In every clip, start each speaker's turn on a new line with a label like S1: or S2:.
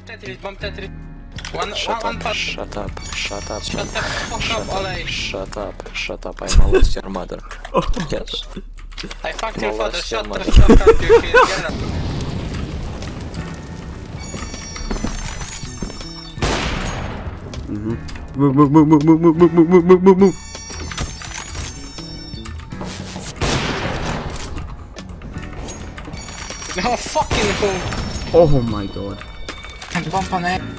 S1: bomb Tetris. One part.
S2: Shut up.
S1: Shut the fuck up, Olay.
S2: Shut up, I molest your mother. Yes.
S1: I fucked your father, shut the
S2: mother.
S1: fuck up, you kid. Get up.
S3: Move.
S1: No fucking home.
S3: Oh my god.
S1: And bump on it.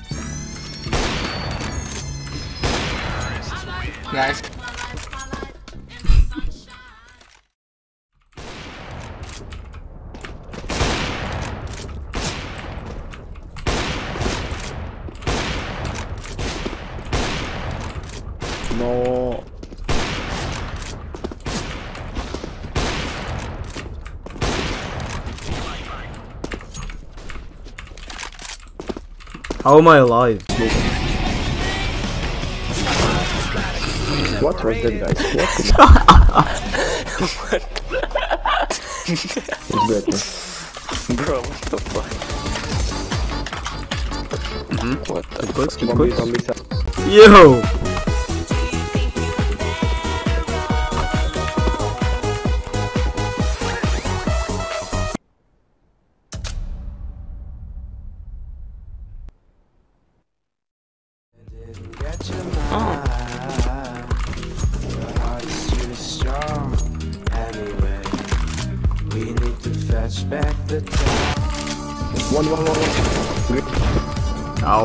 S1: Nice.
S3: No. How am I alive?
S4: What was that, guys? What?
S2: Bro, what the fuck? What the fuck?
S3: Yo!
S4: One.
S3: Ow.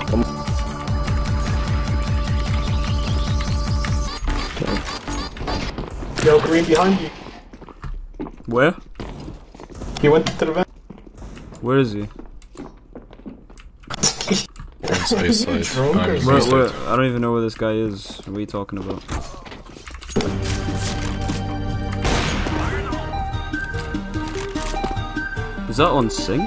S5: Yo, green behind you.
S3: Where?
S5: He went to the vent.
S3: Where is he?
S6: Space side.
S3: Where? I don't even know where this guy is. What are you talking about? Is that on sync?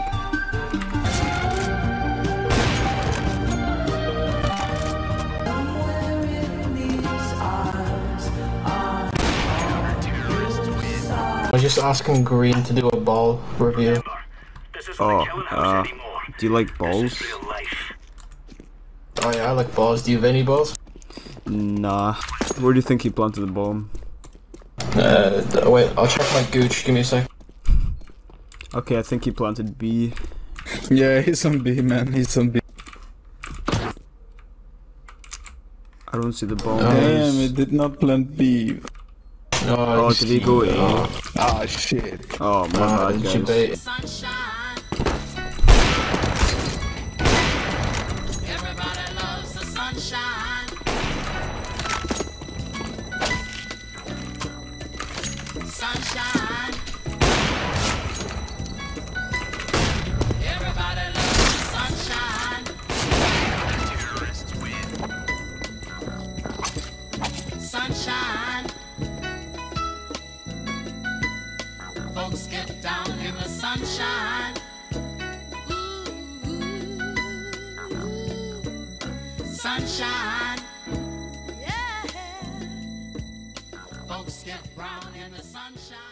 S5: I was just asking Green to do a ball review.
S3: Oh, do you like balls?
S5: Oh yeah, I like balls. Do you have any balls?
S3: Nah. Where do you think he planted the bomb?
S5: Wait, I'll check my gooch. Give me a sec.
S3: Okay, I think he planted B.
S6: Yeah, he's on B, man. He's on B.
S3: I don't see the bomb.
S6: Damn, it did not plant B.
S5: No,
S3: Oh, did he go A?
S6: Ah, shit.
S3: Oh, my bad, guys.
S7: Sunshine. Everybody loves the sunshine. Sunshine. Everybody loves the sunshine. Sunshine. Folks get down in the sunshine. Sunshine. Yeah. Folks get brown in the sunshine.